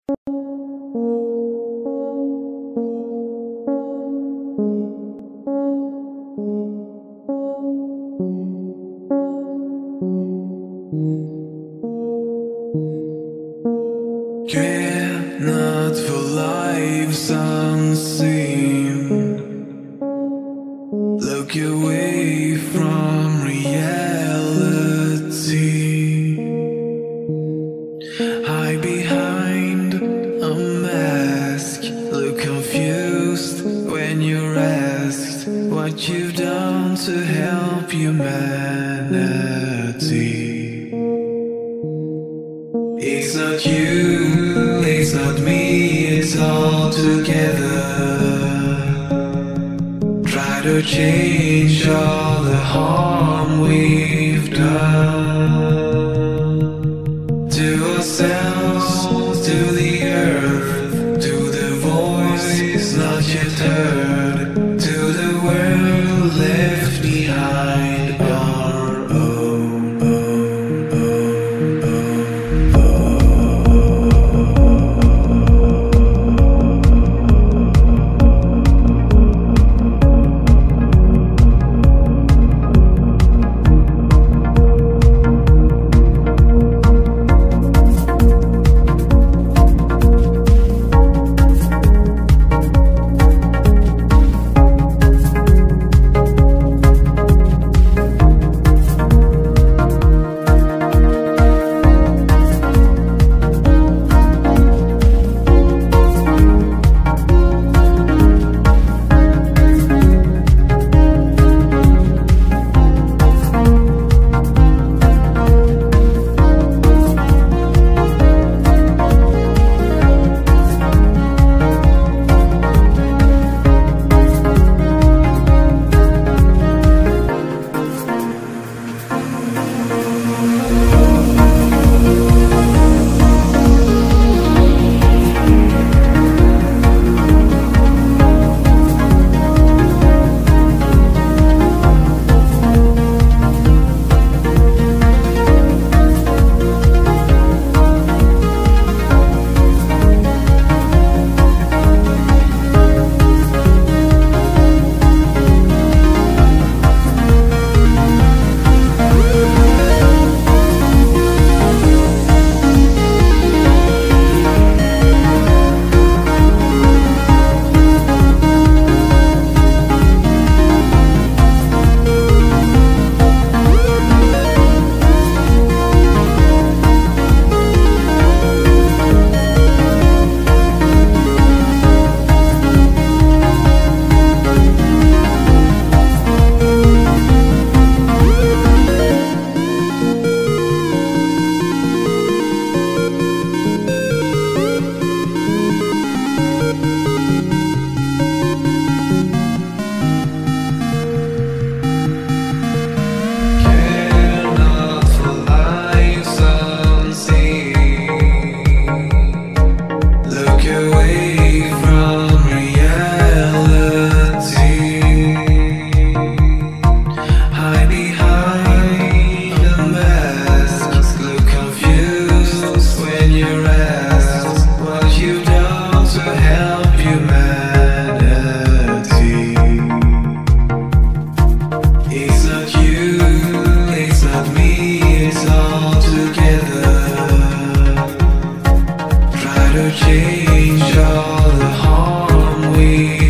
Cannot for lives unseen look away from reality. Hide behind a mask, look confused when you're asked what you've done to help humanity. It's not you, it's not me, it's all together. Try to change all the harm we've done to ourselves, to the earth, to the voice not yet heard, to the world left behind our own. Change all the harm we